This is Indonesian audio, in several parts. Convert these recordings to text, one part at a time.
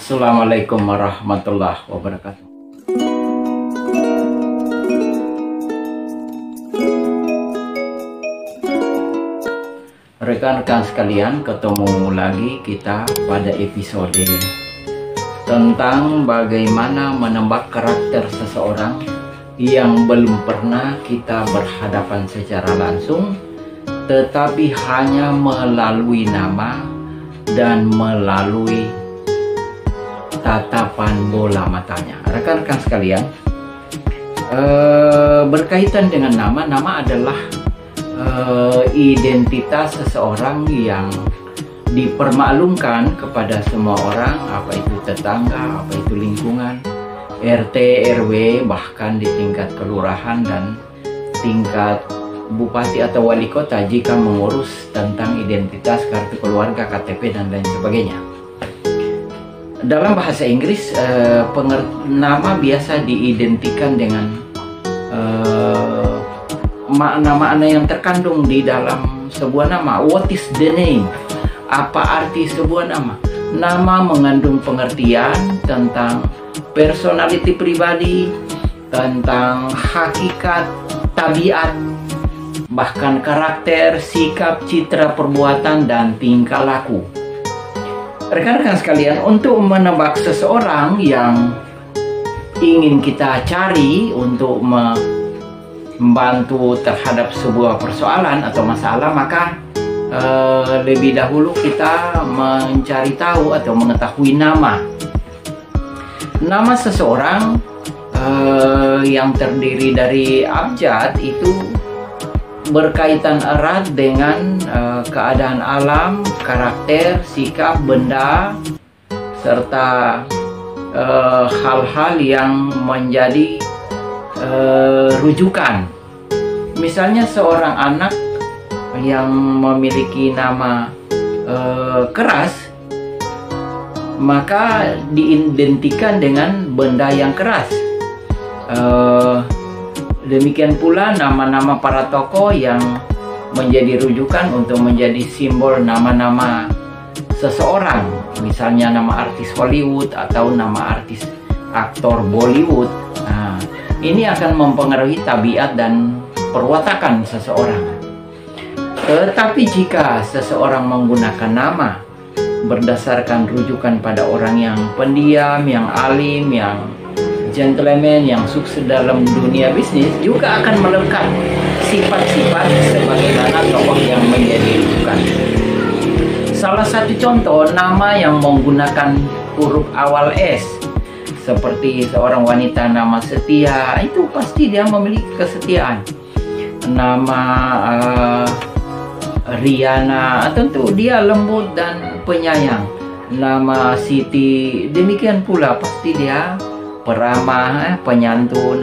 Assalamualaikum warahmatullahi wabarakatuh. Rekan-rekan sekalian, ketemu lagi kita pada episode tentang bagaimana menebak karakter seseorang yang belum pernah kita berhadapan secara langsung, tetapi hanya melalui nama dan melalui tatapan bola matanya. Rekan-rekan sekalian, berkaitan dengan nama adalah identitas seseorang yang dipermaklumkan kepada semua orang, apa itu tetangga, apa itu lingkungan, RT, RW, bahkan di tingkat kelurahan dan tingkat bupati atau wali kota jika mengurus tentang identitas, kartu keluarga, KTP, dan lain sebagainya. Dalam bahasa Inggris, nama biasa diidentikan dengan makna-makna yang terkandung di dalam sebuah nama. What is the name? Apa arti sebuah nama? Nama mengandung pengertian tentang personality pribadi, tentang hakikat, tabiat, bahkan karakter, sikap, citra perbuatan, dan tingkah laku. Rekan-rekan sekalian, untuk menebak seseorang yang ingin kita cari untuk membantu terhadap sebuah persoalan atau masalah, maka lebih dahulu kita mencari tahu atau mengetahui nama. Nama seseorang yang terdiri dari abjad itu berkaitan erat dengan keadaan alam, karakter, sikap, benda, serta hal-hal yang menjadi rujukan. Misalnya seorang anak yang memiliki nama keras, maka diidentikan dengan benda yang keras. Demikian pula nama-nama para tokoh yang menjadi rujukan untuk menjadi simbol nama-nama seseorang. Misalnya nama artis Hollywood atau nama artis aktor Bollywood. Nah, ini akan mempengaruhi tabiat dan perwatakan seseorang. Tetapi jika seseorang menggunakan nama berdasarkan rujukan pada orang yang pendiam, yang alim, yang gentleman, yang sukses dalam dunia bisnis, juga akan melekat sifat-sifat sebagaimana tokoh yang menjadi rujukan. Salah satu contoh nama yang menggunakan huruf awal S, seperti seorang wanita nama Setia, itu pasti dia memiliki kesetiaan. Nama Riana, tentu dia lembut dan penyayang. Nama Siti, demikian pula pasti dia peramah, penyantun,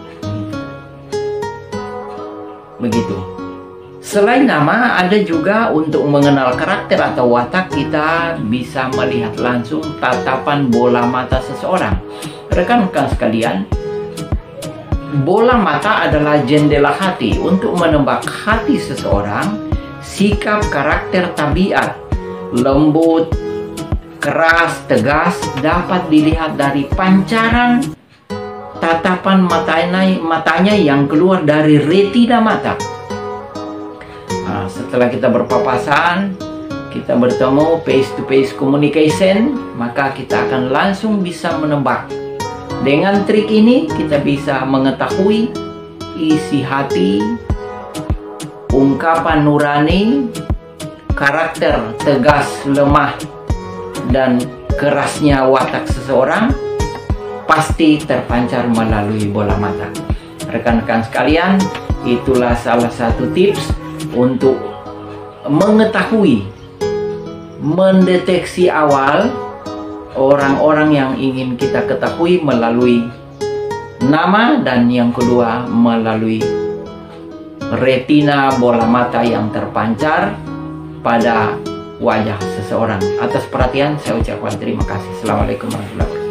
begitu. Selain nama, ada juga untuk mengenal karakter atau watak, kita bisa melihat langsung tatapan bola mata seseorang. Rekan-rekan sekalian, bola mata adalah jendela hati. Untuk menebak hati seseorang, sikap, karakter, tabiat, lembut, keras, tegas dapat dilihat dari pancaran tatapan matanya yang keluar dari retina mata. Nah, setelah kita berpapasan, kita bertemu face to face communication, maka kita akan langsung bisa menebak. Dengan trik ini kita bisa mengetahui isi hati, ungkapan nurani, karakter tegas, lemah, dan kerasnya watak seseorang pasti terpancar melalui bola mata. Rekan-rekan sekalian, itulah salah satu tips untuk mengetahui, mendeteksi awal orang-orang yang ingin kita ketahui melalui nama, dan yang kedua melalui retina bola mata yang terpancar pada wajah seseorang. Atas perhatian saya ucapkan terima kasih. Assalamualaikum warahmatullahi wabarakatuh.